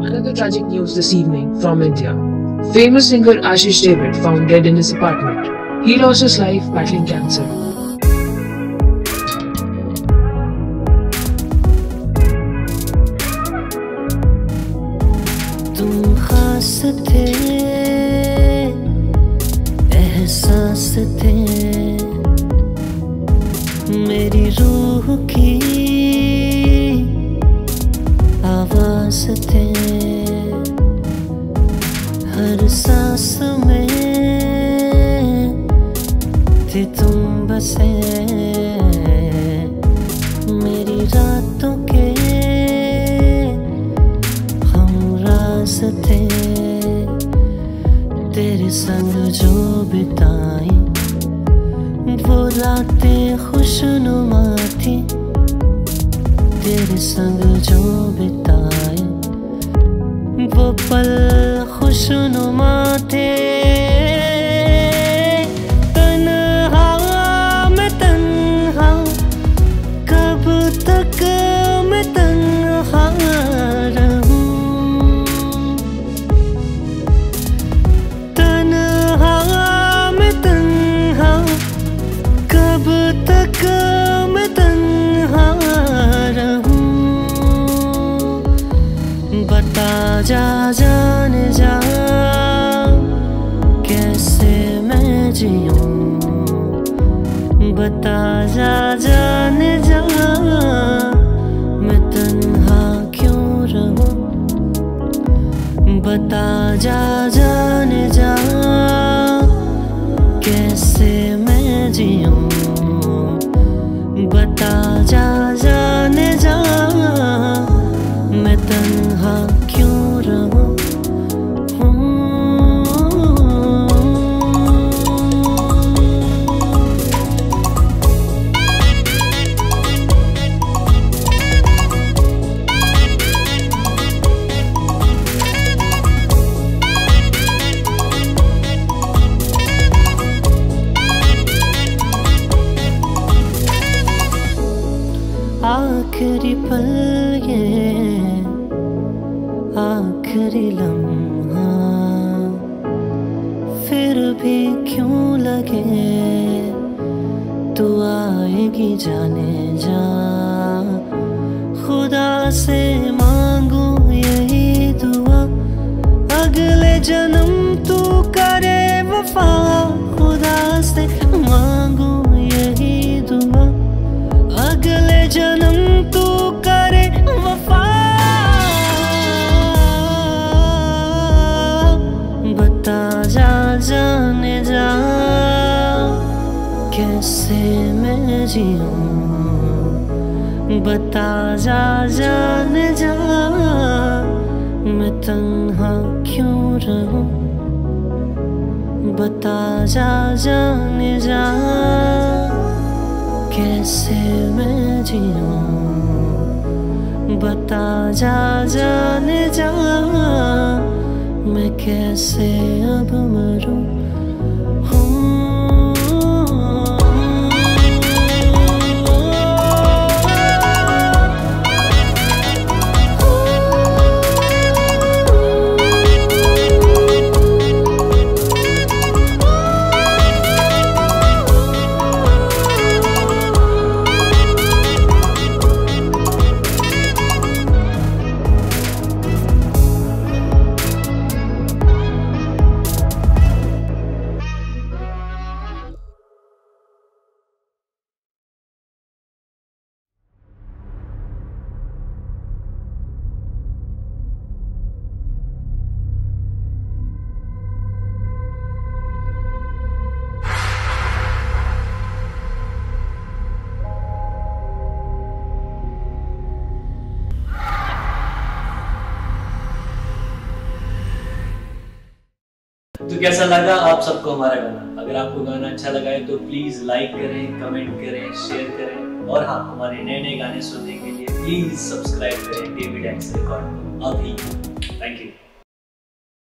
Another tragic news this evening from India. Famous singer Ashish David found dead in his apartment. He lost his life battling cancer. तुम खास थे, एहसास थे, मेरी रूह की आवाज थे, हर सांस में थे तुम बसे, मेरी रातों के हमराज थे, तेरे संग जो बिताई वो रातें खुशनुमा थी, तेरे संग जो बिताए वो पल खुशनुमा थे। तन्हा मैं तन्हा, कब तक मैं तन्हा रहूं, तन्हा मैं तन्हा, कब तक मैं तन्हा रहूं। बता जा जान जा कैसे मैं जीऊं, बता जा जान जा मैं तन्हा क्यों रहूं, बता जा जान जा कैसे मैं जीऊं, बता जा जान जा मैं तन्हा क्यों रहूं। आखिरी पल ये आखिरी लम्हा, फिर भी क्यों लगे तू आएगी जाने जा, खुदा से मांगू यही दुआ अगले जन्म तू करे वफा, खुदा से मांगू यही दुआ अगले जन्म तू करे वफा। बता जा जाने जा कैसे मैं जीऊं, बता जा जाने जा मैं तन्हा क्यों रहूं, बता जा जाने जा कैसे मैं जीऊं, बता जा जाने जा मैं कैसे अब मरूं। तो कैसा लगा आप सबको हमारा गाना? अगर आपको गाना अच्छा लगा है तो प्लीज लाइक करें, कमेंट करें, शेयर करें और हाँ, हमारे नए नए गाने सुनने के लिए प्लीज सब्सक्राइब करें डेविड एक्स रिकॉर्ड अभी। Thank you.